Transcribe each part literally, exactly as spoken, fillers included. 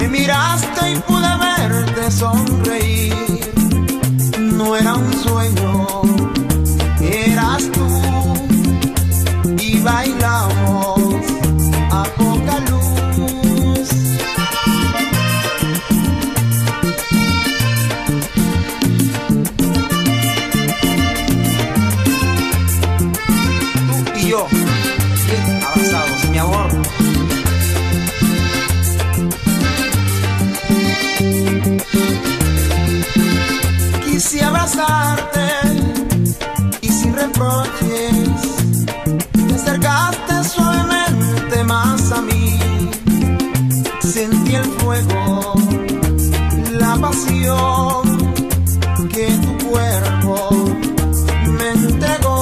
Me miraste y pude verte sonreír. No era un sueño, eras tú. Y bailamos a poca luz. Tú y yo, bien abrazados, mi amor. Quise abrazarte y sin reproches te acercaste suavemente más a mí. Sentí el fuego, la pasión que tu cuerpo me entregó.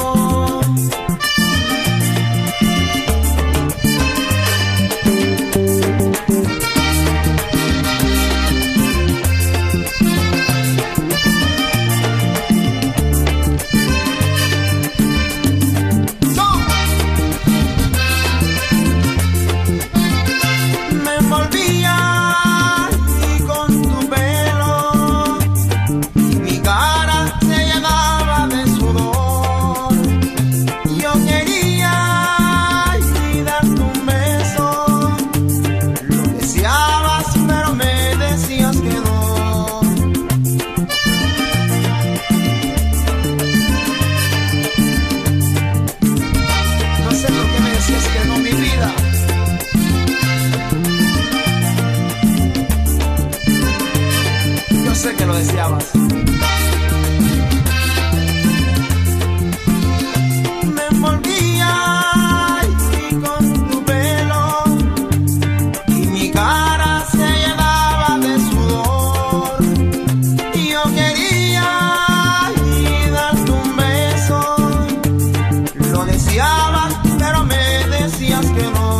Sé que lo deseabas. Me envolvía y con tu pelo y mi cara se llenaba de sudor. Y yo quería y darte un beso. Lo deseabas, pero me decías que no.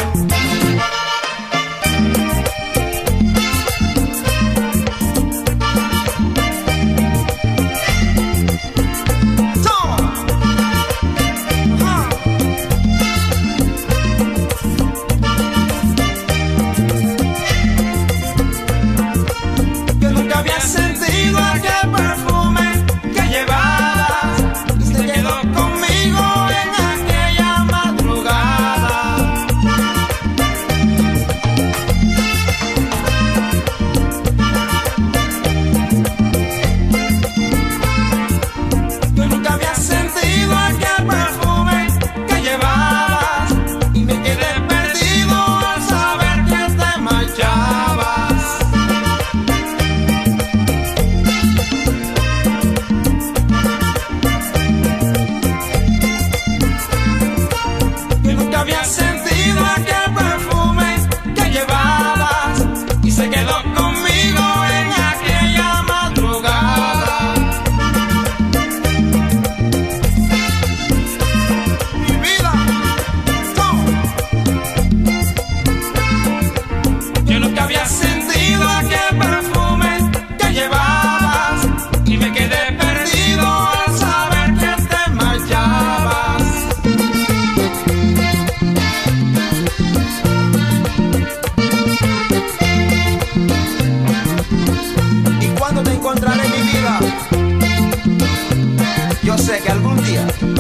Había sentido aquel perfume que llevabas y se quedó conmigo en aquella madrugada. Mi vida, no. Yo nunca había sentido aquel perfume que llevabas y me quedé perdido al saber que te marchabas. ¿y cuándo te encontraré, mi vida? Yo sé que algún día